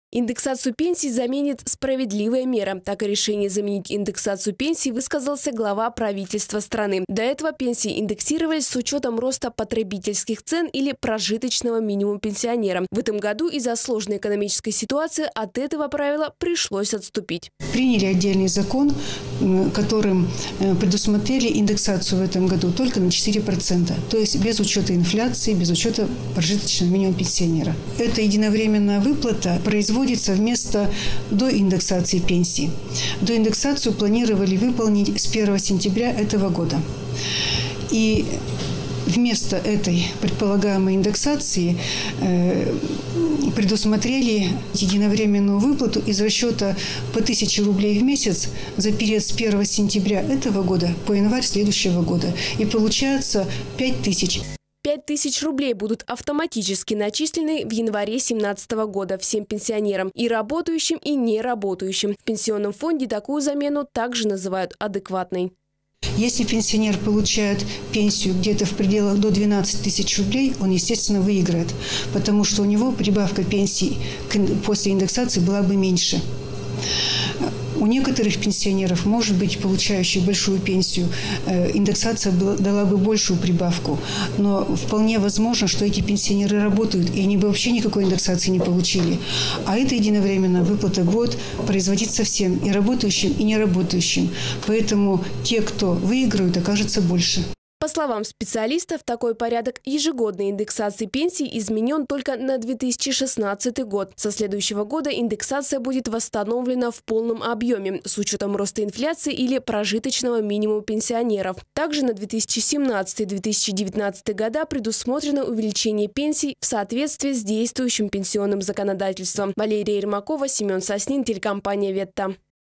Индексацию пенсий заменит справедливая мера. Так, о решении заменить индексацию пенсий высказался глава правительства страны. До этого пенсии индексировались с учетом роста потребительских цен или прожиточного минимума пенсионерам. В этом году из-за сложной экономической ситуации от этого правила пришлось отступить. Приняли отдельный закон, которым предусмотрели индексацию в этом году только на 4%. То есть без учета инфляции, без учета прожиточного минимума пенсионера. Эта единовременная выплата производится вместо доиндексации пенсии. Доиндексацию планировали выполнить с 1 сентября этого года. И вместо этой предполагаемой индексации предусмотрели единовременную выплату из расчета по 1000 рублей в месяц за период с 1 сентября этого года по январь следующего года. И получается 5000. 5000 рублей будут автоматически начислены в январе 2017 года всем пенсионерам, и работающим, и неработающим. В пенсионном фонде такую замену также называют адекватной. Если пенсионер получает пенсию где-то в пределах до 12 тысяч рублей, он, естественно, выиграет, потому что у него прибавка пенсии после индексации была бы меньше. У некоторых пенсионеров, может быть, получающих большую пенсию, индексация дала бы большую прибавку. Но вполне возможно, что эти пенсионеры работают, и они бы вообще никакой индексации не получили. А эта единовременная выплата будет производиться всем, и работающим, и неработающим. Поэтому те, кто выиграют, окажется больше. По словам специалистов, такой порядок ежегодной индексации пенсий изменен только на 2016 год. Со следующего года индексация будет восстановлена в полном объеме с учетом роста инфляции или прожиточного минимума пенсионеров. Также на 2017-2019 года предусмотрено увеличение пенсий в соответствии с действующим пенсионным законодательством. Валерия Ермакова, Семен Соснин, телекомпания «Ветта».